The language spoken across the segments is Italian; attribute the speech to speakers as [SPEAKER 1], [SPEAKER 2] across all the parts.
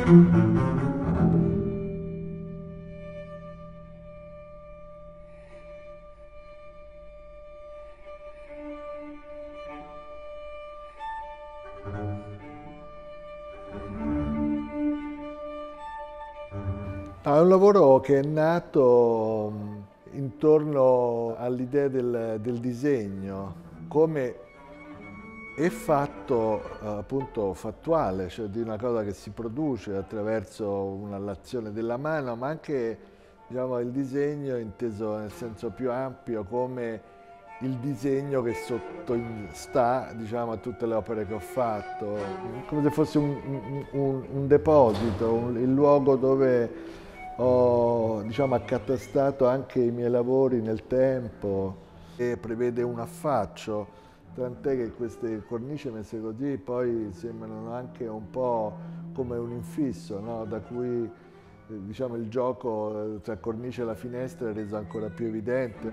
[SPEAKER 1] No, è un lavoro che è nato intorno all'idea del disegno, come è fatto appunto fattuale, cioè di una cosa che si produce attraverso l'azione della mano, ma anche diciamo, il disegno inteso nel senso più ampio come il disegno che sottostà diciamo, a tutte le opere che ho fatto, come se fosse un deposito, il luogo dove ho diciamo, accatastato anche i miei lavori nel tempo e prevede un affaccio, tant'è che queste cornici messe così poi sembrano anche un po' come un infisso, no? Da cui diciamo, il gioco tra cornice e la finestra è reso ancora più evidente.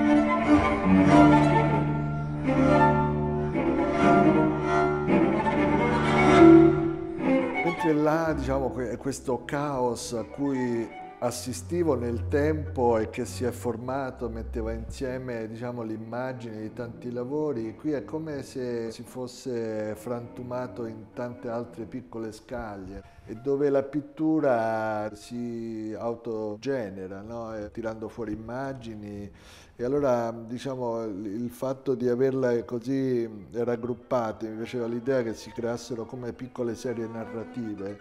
[SPEAKER 1] Mentre là, diciamo, questo caos a cui assistivo nel tempo e che si è formato, metteva insieme, diciamo, l'immagine di tanti lavori, qui è come se si fosse frantumato in tante altre piccole scaglie e dove la pittura si autogenera, no? Tirando fuori immagini. E allora, diciamo, il fatto di averla così raggruppate mi faceva l'idea che si creassero come piccole serie narrative.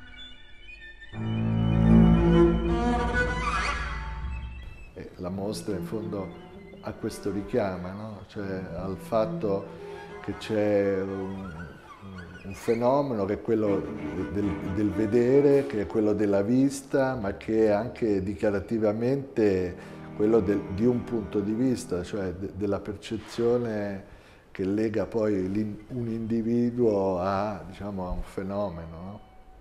[SPEAKER 1] E la mostra in fondo a questo richiama, no? Cioè al fatto che c'è un fenomeno che è quello del vedere, che è quello della vista, ma che è anche dichiarativamente quello di un punto di vista, cioè della percezione che lega poi un individuo a, diciamo, a un fenomeno. No?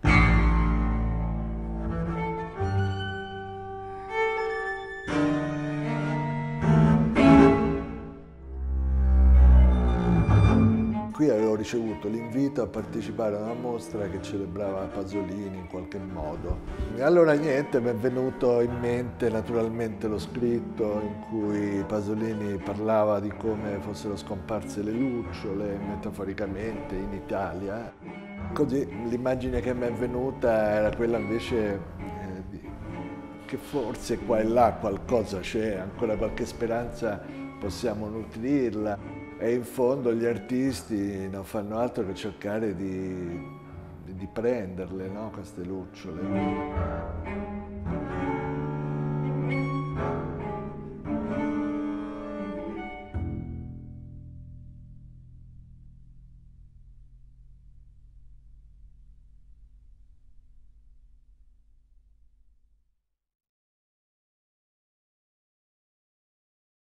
[SPEAKER 1] Qui avevo ricevuto l'invito a partecipare a una mostra che celebrava Pasolini in qualche modo. E allora niente, mi è venuto in mente naturalmente lo scritto in cui Pasolini parlava di come fossero scomparse le lucciole, metaforicamente, in Italia. Così l'immagine che mi è venuta era quella invece che forse qua e là qualcosa c'è, ancora qualche speranza possiamo nutrirla. E in fondo gli artisti non fanno altro che cercare di prenderle, no? Queste lucciole.